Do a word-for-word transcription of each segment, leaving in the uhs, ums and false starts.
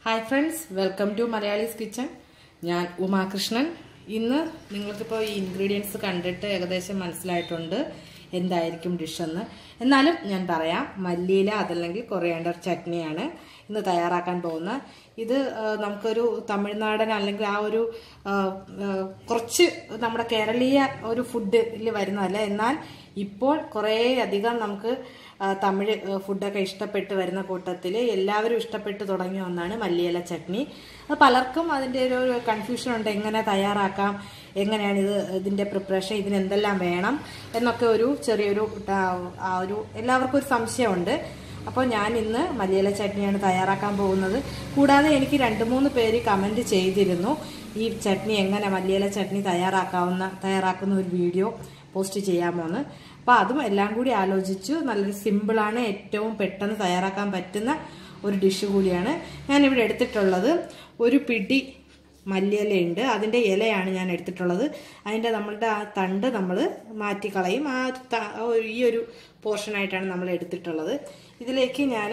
Hi friends, welcome to Malayali's Kitchen. ഞാൻ ഉമാകൃഷ്ണൻ. ഇന്ന് നിങ്ങൾക്കിപ്പോൾ ഈ ഇൻഗ്രീഡിയൻസ് കണ്ടിട്ട് ഏകദേശം മനസ്സിലായിട്ടുണ്ട് എന്തായിരിക്കും ഡിഷ് എന്ന്. എന്നാലും ഞാൻ പറയാം, മല്ലിയില അതല്ലെങ്കിൽ കൊറിയാണ്ടർ ചട്നിയാണ് ഇന്ന് തയ്യാറാക്കാൻ പോകുന്നത്. ഇത് നമുക്കൊരു തമിഴ്നാടൻ അല്ലെങ്കിൽ ആ ഒരു കുറച്ച് നമ്മുടെ കേരളീയ ഒരു ഫുഡിൽ വരുന്നതല്ല. എന്നാൽ ഇപ്പോൾ കുറേ അധികം നമുക്ക് തമിഴ് ഫുഡൊക്കെ ഇഷ്ടപ്പെട്ട് വരുന്ന കൂട്ടത്തിൽ എല്ലാവരും ഇഷ്ടപ്പെട്ട് തുടങ്ങിയ ഒന്നാണ് മല്ലിയില ചട്നി. അത് പലർക്കും അതിൻ്റെ ഒരു കൺഫ്യൂഷൻ ഉണ്ട്, എങ്ങനെ തയ്യാറാക്കാം, എങ്ങനെയാണ് ഇത് ഇതിൻ്റെ പ്രിപ്പറേഷൻ, ഇതിന് എന്തെല്ലാം വേണം എന്നൊക്കെ ഒരു ചെറിയൊരു ആ ഒരു എല്ലാവർക്കും ഒരു സംശയമുണ്ട്. അപ്പോൾ ഞാൻ ഇന്ന് മല്ലിയില ചട്നിയാണ് തയ്യാറാക്കാൻ പോകുന്നത്. കൂടാതെ എനിക്ക് രണ്ട് മൂന്ന് പേര് കമൻറ്റ് ചെയ്തിരുന്നു ഈ ചട്നി എങ്ങനെ മല്ലിയില ചട്നി തയ്യാറാക്കാവുന്ന തയ്യാറാക്കുന്ന ഒരു വീഡിയോ പോസ്റ്റ് ചെയ്യാമോന്ന്. അപ്പോൾ അതും എല്ലാം കൂടി ആലോചിച്ചു. നല്ലൊരു സിമ്പിളാണ്, ഏറ്റവും പെട്ടെന്ന് തയ്യാറാക്കാൻ പറ്റുന്ന ഒരു ഡിഷ് കൂടിയാണ്. ഞാനിവിടെ എടുത്തിട്ടുള്ളത് ഒരു പിടി മല്ലിയിലയുണ്ട്, അതിൻ്റെ ഇലയാണ് ഞാൻ എടുത്തിട്ടുള്ളത്. അതിൻ്റെ നമ്മളുടെ ആ തണ്ട് നമ്മൾ മാറ്റിക്കളയും. ആ ഈ ഒരു പോർഷനായിട്ടാണ് നമ്മൾ എടുത്തിട്ടുള്ളത്. ഇതിലേക്ക് ഞാൻ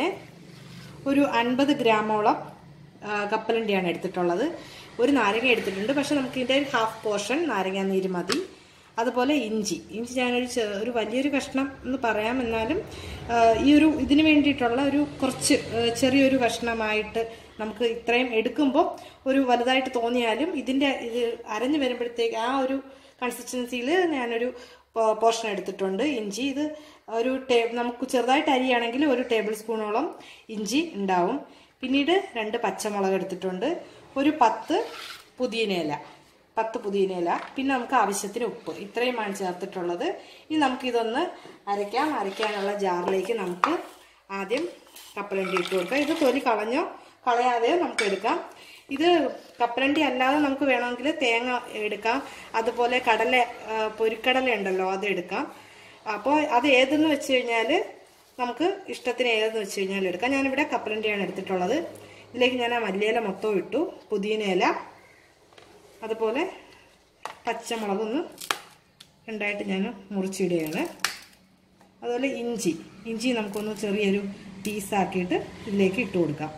ഒരു അൻപത് ഗ്രാമോളം കപ്പലണ്ടിയാണ് എടുത്തിട്ടുള്ളത്. ഒരു നാരങ്ങ എടുത്തിട്ടുണ്ട്, പക്ഷെ നമുക്ക് ഇതിൻ്റെ ഹാഫ് പോർഷൻ നാരങ്ങ നീര് മതി. അതുപോലെ ഇഞ്ചി ഇഞ്ചി ഞാനൊരു ഒരു വലിയൊരു കഷ്ണം എന്ന് പറയാം, എന്നാലും ഈ ഒരു ഇതിന് വേണ്ടിയിട്ടുള്ള ഒരു കുറച്ച് ചെറിയൊരു കഷ്ണമായിട്ട് നമുക്ക് ഇത്രയും എടുക്കുമ്പോൾ ഒരു വലുതായിട്ട് തോന്നിയാലും ഇതിൻ്റെ ഇത് അരഞ്ഞു വരുമ്പോഴത്തേക്ക് ആ ഒരു കൺസിസ്റ്റൻസിയിൽ ഞാനൊരു പോർഷൻ എടുത്തിട്ടുണ്ട്. ഇഞ്ചി ഇത് ഒരു ടേ നമുക്ക് ചെറുതായിട്ട് അരിയാണെങ്കിൽ ഒരു ടേബിൾ സ്പൂണോളം ഇഞ്ചി ഉണ്ടാവും. പിന്നീട് രണ്ട് പച്ചമുളക് എടുത്തിട്ടുണ്ട്, ഒരു പത്ത് പുതിനയില പത്ത് പുതിനയില പിന്നെ നമുക്ക് ആവശ്യത്തിന് ഉപ്പ്, ഇത്രയുമാണ് ചേർത്തിട്ടുള്ളത്. ഇനി നമുക്കിതൊന്ന് അരയ്ക്കാം. അരയ്ക്കാനുള്ള ജാറിലേക്ക് നമുക്ക് ആദ്യം കപ്പലണ്ടി ഇട്ട് കൊടുക്കാം. ഇത് തൊലി കളഞ്ഞോ കളയാതെയോ നമുക്ക് എടുക്കാം. ഇത് കപ്പലണ്ടി അല്ലാതെ നമുക്ക് വേണമെങ്കിൽ തേങ്ങ എടുക്കാം, അതുപോലെ കടല പൊരിക്കടല ഉണ്ടല്ലോ അത് എടുക്കാം. അപ്പോൾ അത് ഏതെന്ന് വെച്ച് കഴിഞ്ഞാൽ നമുക്ക് ഇഷ്ടത്തിന് ഏതെന്ന് വെച്ച് കഴിഞ്ഞാൽ എടുക്കാം. ഞാനിവിടെ കപ്പലണ്ടിയാണ് എടുത്തിട്ടുള്ളത്. ഇതിലേക്ക് ഞാൻ ആ മല്ലിയില മൊത്തം ഇട്ടു, പുതിനയില അതുപോലെ പച്ചമുളകൊന്ന് രണ്ടായിട്ട് ഞാൻ മുറിച്ചിടുകയാണ്. അതുപോലെ ഇഞ്ചി ഇഞ്ചി നമുക്കൊന്ന് ചെറിയൊരു പീസാക്കിയിട്ട് ഇതിലേക്ക് ഇട്ട് കൊടുക്കാം.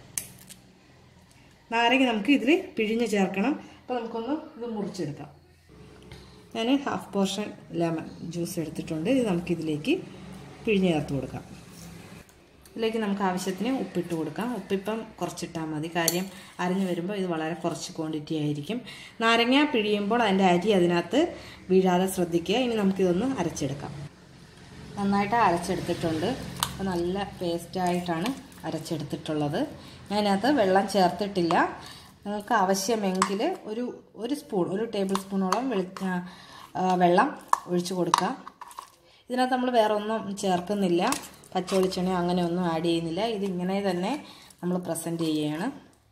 നാരങ്ങ നമുക്ക് ഇതിൽ പിഴിഞ്ഞ് ചേർക്കണം. അപ്പോൾ നമുക്കൊന്ന് ഇത് മുറിച്ചെടുക്കാം. ഞാൻ ഹാഫ് പോർഷൻ ലെമൺ ജ്യൂസ് എടുത്തിട്ടുണ്ട്. ഇത് നമുക്കിതിലേക്ക് പിഴിഞ്ഞ് ചേർത്ത് കൊടുക്കാം. ഇതിലേക്ക് നമുക്ക് ആവശ്യത്തിന് ഉപ്പിട്ട് കൊടുക്കാം. ഉപ്പിപ്പം കുറച്ചിട്ടാൽ മതി, കാര്യം അരിഞ്ഞു വരുമ്പോൾ ഇത് വളരെ കുറച്ച് ക്വാണ്ടിറ്റി ആയിരിക്കും. നാരങ്ങ പിഴിയുമ്പോൾ അതിൻ്റെ അരി അതിനകത്ത് വീഴാതെ ശ്രദ്ധിക്കുക. ഇനി നമുക്കിതൊന്ന് അരച്ചെടുക്കാം. നന്നായിട്ട് അരച്ചെടുത്തിട്ടുണ്ട്. അപ്പോൾ നല്ല പേസ്റ്റായിട്ടാണ് അരച്ചെടുത്തിട്ടുള്ളത്. ഞാനകത്ത് വെള്ളം ചേർത്തിട്ടില്ല. നിങ്ങൾക്ക് ആവശ്യമെങ്കിൽ ഒരു ഒരു സ്പൂൺ ഒരു ടേബിൾ സ്പൂണോളം വെളി വെള്ളം ഒഴിച്ചു കൊടുക്കാം. ഇതിനകത്ത് നമ്മൾ വേറെ ഒന്നും ചേർക്കുന്നില്ല, പച്ച വെളിച്ചെണ്ണ അങ്ങനെയൊന്നും ആഡ് ചെയ്യുന്നില്ല. ഇതിങ്ങനെ തന്നെ നമ്മൾ പ്രസൻറ്റ് ചെയ്യുകയാണ്.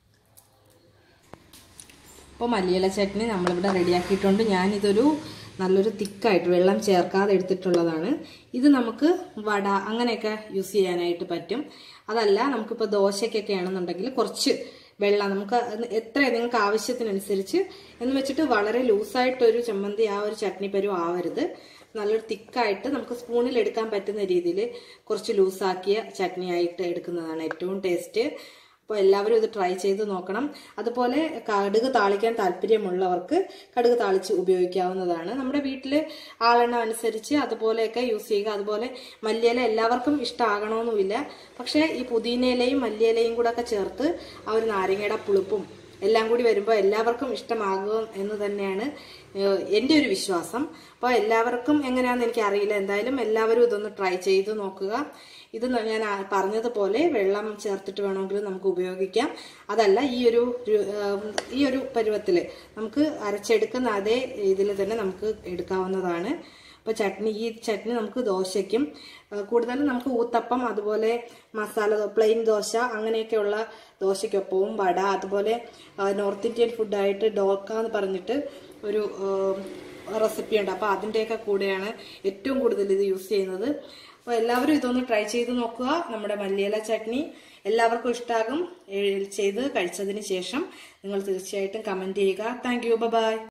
ഇപ്പോൾ മല്ലിയില ചട്നി നമ്മളിവിടെ റെഡിയാക്കിയിട്ടുണ്ട്. ഞാനിതൊരു നല്ലൊരു തിക്കായിട്ട് വെള്ളം ചേർക്കാതെ എടുത്തിട്ടുള്ളതാണ്. ഇത് നമുക്ക് വട അങ്ങനെയൊക്കെ യൂസ് ചെയ്യാനായിട്ട് പറ്റും. അതല്ല നമുക്കിപ്പോൾ ദോശയ്ക്കൊക്കെ ആണെന്നുണ്ടെങ്കിൽ കുറച്ച് വെള്ളം നമുക്ക് എത്ര നിങ്ങൾക്ക് ആവശ്യത്തിനനുസരിച്ച് എന്ന് വെച്ചിട്ട് വളരെ ലൂസായിട്ടൊരു ചമ്മന്തി ആ ഒരു ചട്നി പരുവം ആവരുത്. നല്ലൊരു തിക്കായിട്ട് നമുക്ക് സ്പൂണിൽ എടുക്കാൻ പറ്റുന്ന രീതിയിൽ കുറച്ച് ലൂസാക്കിയ ചട്നി ആയിട്ട് എടുക്കുന്നതാണ് ഏറ്റവും ടേസ്റ്റ്. അപ്പോൾ എല്ലാവരും ഇത് ട്രൈ ചെയ്ത് നോക്കണം. അതുപോലെ കടുക് താളിക്കാൻ താല്പര്യമുള്ളവർക്ക് കടുക് താളിച്ച് ഉപയോഗിക്കാവുന്നതാണ്. നമ്മുടെ വീട്ടിൽ ആളെണ്ണം അനുസരിച്ച് അതുപോലെയൊക്കെ യൂസ് ചെയ്യുക. അതുപോലെ മല്ലിയില എല്ലാവർക്കും ഇഷ്ടമാകണമെന്നുമില്ല, പക്ഷേ ഈ പുതിനയിലയും മല്ലിയിലയും കൂടെ ഒക്കെ ചേർത്ത് ആ ഒരു നാരങ്ങയുടെ പുളിപ്പും എല്ലാം കൂടി വരുമ്പോൾ എല്ലാവർക്കും ഇഷ്ടമാകും എന്ന് തന്നെയാണ് എൻ്റെ ഒരു വിശ്വാസം. അപ്പോൾ എല്ലാവർക്കും എങ്ങനെയാണെന്ന് എനിക്കറിയില്ല, എന്തായാലും എല്ലാവരും ഇതൊന്ന് ട്രൈ ചെയ്ത് നോക്കുക. ഇത് ഞാൻ പറഞ്ഞതുപോലെ വെള്ളം ചേർത്തിട്ട് വേണമെങ്കിൽ നമുക്ക് ഉപയോഗിക്കാം. അതല്ല ഈ ഒരു ഈ ഒരു പരുവത്തിൽ നമുക്ക് അരച്ചെടുക്കുന്ന അതേ ഇതിൽ തന്നെ നമുക്ക് എടുക്കാവുന്നതാണ്. അപ്പോൾ ചട്നി ഈ ചട്നി നമുക്ക് ദോശയ്ക്കും കൂടുതലും നമുക്ക് ഊത്തപ്പം അതുപോലെ മസാല പ്ലെയിൻ ദോശ അങ്ങനെയൊക്കെയുള്ള ദോശയ്ക്കൊപ്പവും വട അതുപോലെ നോർത്ത് ഇന്ത്യൻ ഫുഡായിട്ട് ഡോക്ക എന്ന് പറഞ്ഞിട്ട് ഒരു റെസിപ്പി ഉണ്ട്. അപ്പോൾ അതിൻ്റെയൊക്കെ കൂടെയാണ് ഏറ്റവും കൂടുതൽ ഇത് യൂസ് ചെയ്യുന്നത്. അപ്പോൾ എല്ലാവരും ഇതൊന്ന് ട്രൈ ചെയ്ത് നോക്കുക. നമ്മുടെ മല്ലിയില ചട്നി എല്ലാവർക്കും ഇഷ്ടമാകും. ചെയ്ത് കഴിച്ചതിന് ശേഷം നിങ്ങൾ തീർച്ചയായിട്ടും കമൻറ്റ് ചെയ്യുക. Thank you, by.